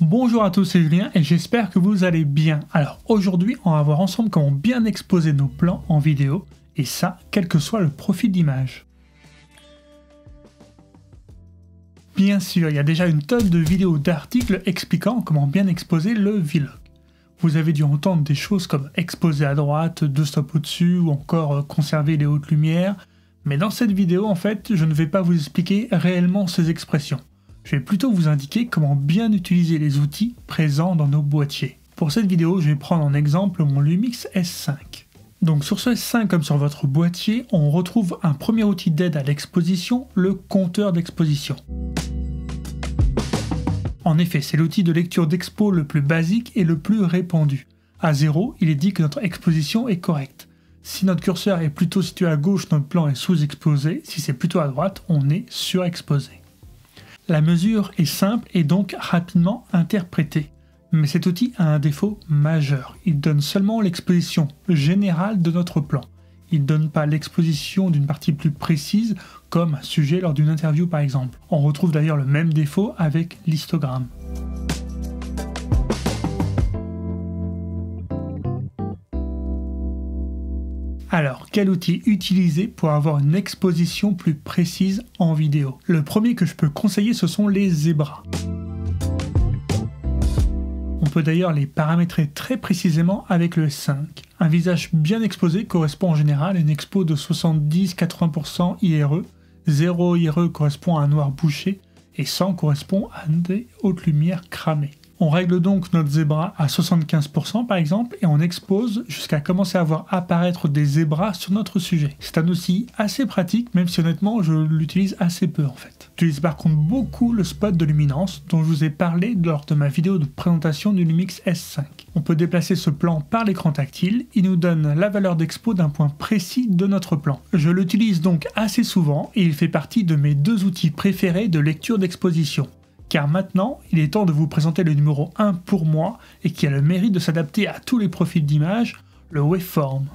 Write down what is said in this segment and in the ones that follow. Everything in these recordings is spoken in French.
Bonjour à tous, c'est Julien et j'espère que vous allez bien. Alors aujourd'hui, on va voir ensemble comment bien exposer nos plans en vidéo, et ça, quel que soit le profil d'image. Bien sûr, il y a déjà une tonne de vidéos d'articles expliquant comment bien exposer le vlog. Vous avez dû entendre des choses comme exposer à droite, 2 stops au-dessus, ou encore conserver les hautes lumières. Mais dans cette vidéo, en fait, je ne vais pas vous expliquer réellement ces expressions. Je vais plutôt vous indiquer comment bien utiliser les outils présents dans nos boîtiers. Pour cette vidéo, je vais prendre en exemple mon Lumix S5. Donc sur ce S5 comme sur votre boîtier, on retrouve un premier outil d'aide à l'exposition, le compteur d'exposition. En effet, c'est l'outil de lecture d'expo le plus basique et le plus répandu. À 0, il est dit que notre exposition est correcte. Si notre curseur est plutôt situé à gauche, notre plan est sous-exposé. Si c'est plutôt à droite, on est surexposé. La mesure est simple et donc rapidement interprétée. Mais cet outil a un défaut majeur. Il donne seulement l'exposition générale de notre plan. Il ne donne pas l'exposition d'une partie plus précise, comme un sujet lors d'une interview par exemple. On retrouve d'ailleurs le même défaut avec l'histogramme. Alors, quel outil utiliser pour avoir une exposition plus précise en vidéo? Le premier que je peux conseiller, ce sont les zébras. On peut d'ailleurs les paramétrer très précisément avec le S5. Un visage bien exposé correspond en général à une expo de 70-80% IRE, 0 IRE correspond à un noir bouché, et 100 correspond à des hautes lumières cramées. On règle donc notre zébra à 75% par exemple et on expose jusqu'à commencer à voir apparaître des zébras sur notre sujet. C'est un outil assez pratique même si honnêtement je l'utilise assez peu en fait. J'utilise par contre beaucoup le spot de luminance dont je vous ai parlé lors de ma vidéo de présentation du Lumix S5. On peut déplacer ce plan par l'écran tactile, il nous donne la valeur d'expo d'un point précis de notre plan. Je l'utilise donc assez souvent et il fait partie de mes 2 outils préférés de lecture d'exposition. Car maintenant, il est temps de vous présenter le numéro 1 pour moi et qui a le mérite de s'adapter à tous les profils d'image, le waveform.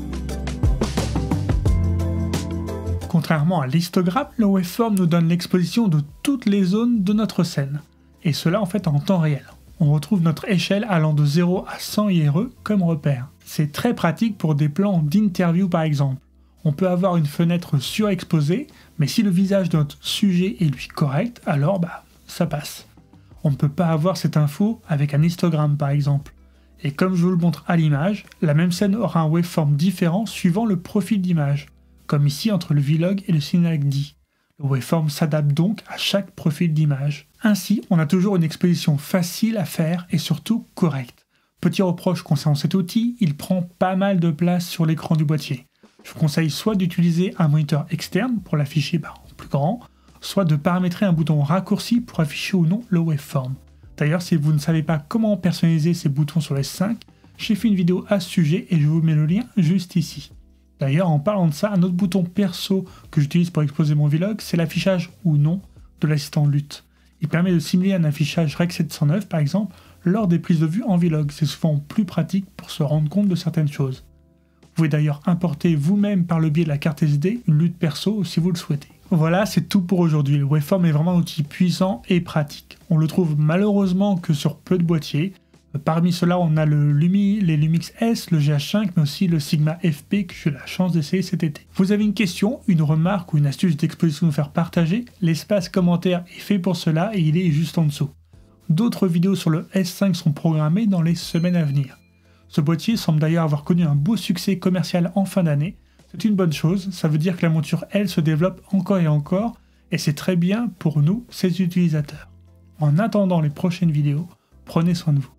Contrairement à l'histogramme, le waveform nous donne l'exposition de toutes les zones de notre scène. Et cela en fait en temps réel. On retrouve notre échelle allant de 0 à 100 IRE comme repère. C'est très pratique pour des plans d'interview par exemple. On peut avoir une fenêtre surexposée, mais si le visage de notre sujet est lui correct, alors ça passe. On ne peut pas avoir cette info avec un histogramme par exemple. Et comme je vous le montre à l'image, la même scène aura un waveform différent suivant le profil d'image, comme ici entre le vlog et le Cinematic D. Le waveform s'adapte donc à chaque profil d'image. Ainsi, on a toujours une exposition facile à faire et surtout correcte. Petit reproche concernant cet outil, il prend pas mal de place sur l'écran du boîtier. Je vous conseille soit d'utiliser un moniteur externe pour l'afficher en plus grand, soit de paramétrer un bouton raccourci pour afficher ou non le waveform. D'ailleurs, si vous ne savez pas comment personnaliser ces boutons sur S5, j'ai fait une vidéo à ce sujet et je vous mets le lien juste ici. D'ailleurs, en parlant de ça, un autre bouton perso que j'utilise pour exposer mon vlog, c'est l'affichage ou non de l'assistant LUT. Il permet de simuler un affichage Rec 709 par exemple lors des prises de vue en vlog. C'est souvent plus pratique pour se rendre compte de certaines choses. Vous pouvez d'ailleurs importer vous-même par le biais de la carte SD une LUT perso si vous le souhaitez. Voilà, c'est tout pour aujourd'hui. Le waveform est vraiment un outil puissant et pratique. On le trouve malheureusement que sur peu de boîtiers. Parmi ceux-là, on a les Lumix S, le GH5, mais aussi le Sigma FP que j'ai eu la chance d'essayer cet été. Vous avez une question, une remarque ou une astuce d'exposition à nous faire partager? L'espace commentaire est fait pour cela et il est juste en dessous. D'autres vidéos sur le S5 sont programmées dans les semaines à venir. Ce boîtier semble d'ailleurs avoir connu un beau succès commercial en fin d'année. C'est une bonne chose, ça veut dire que la monture, elle, se développe encore et encore, et c'est très bien pour nous, ses utilisateurs. En attendant les prochaines vidéos, prenez soin de vous.